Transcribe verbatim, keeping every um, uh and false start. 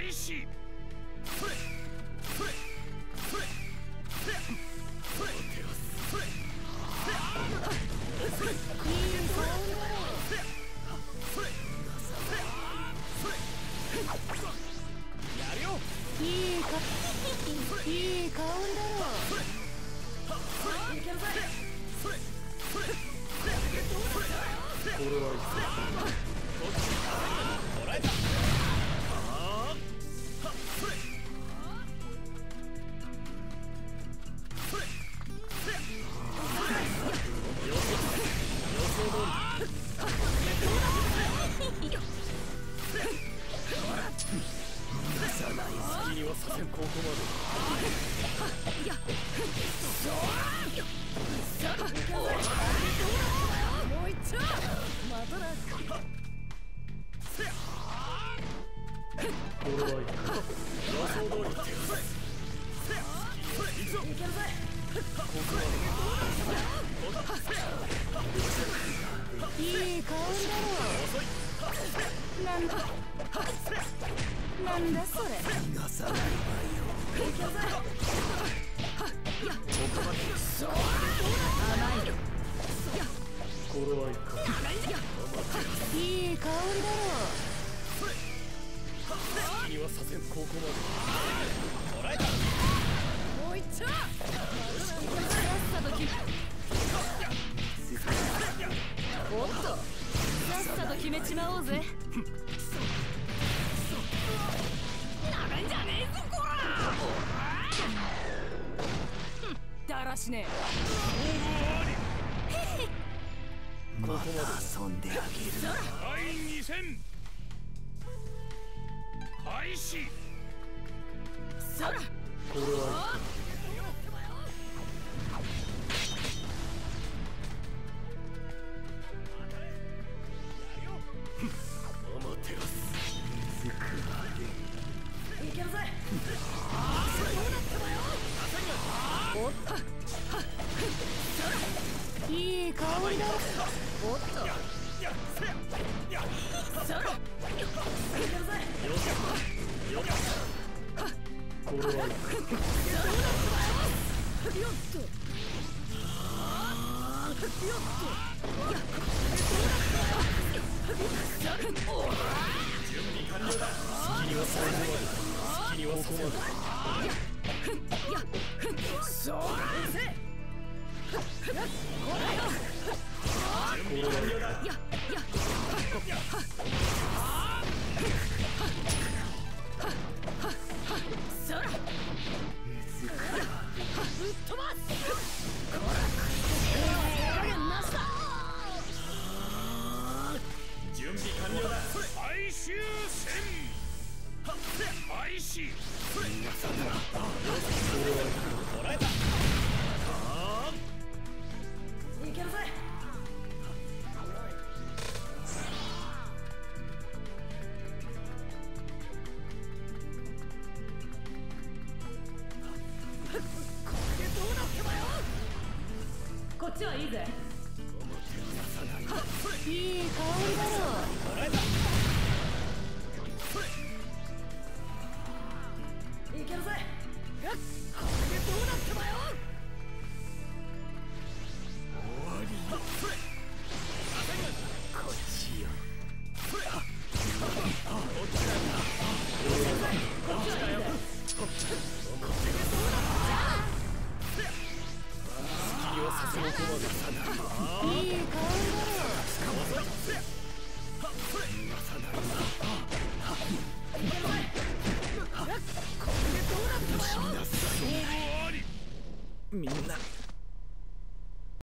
開始。やるよ。いいかいい香りだろ。いけるぜ。これはいつもらえた。好きにはさせん。ここまで。いや、もう一丁。まただ。これはいい。予想通り。行くぞ。いけるぜ。ここまで。いい香りだろ。遅い。なんだ。なんだそれ。逃がさないわよ。いけるぜ。いや、ここまで。そう。甘い。いや、これはいいか。いい香りだろ。好きにはさせん。ここまで。もらえた。もう一丁。さっさと決め。おっと。さっさと決めちまおうぜ。なめんじゃねえぞこら。だらしねえ。また遊んであげる。だいに戦開始。そら。これはアマテラス。いけるぜ。おっと。いい香りだ。おっと。そら。いけるぜ。これはよっと。よっと。準備完了だ。好きには最後まで。好きにはそこまで。いや、そうだせ。これよ。準備完了だ。いや、いや。そら。ぶっ飛ばす。こら。準備完了だ。最終戦開始。もらえた。いけるぜ。これでどうなってばよ。こっちはいいぜ。いい香りだろ。もらえた。いけるぜ。これでどうなってばよ。終わりだ。こっちよ。こっちだよ。こっちだよ。好きにはさせのこまで。いい香りだろ。